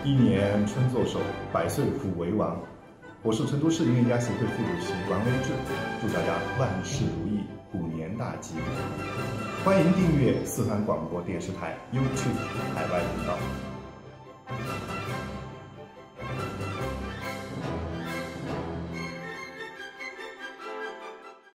一年春作手，百岁虎为王。我是成都市银行家协会副主席王威志，祝大家万事如意，虎年大吉！欢迎订阅四川广播电视台 YouTube 海外频道。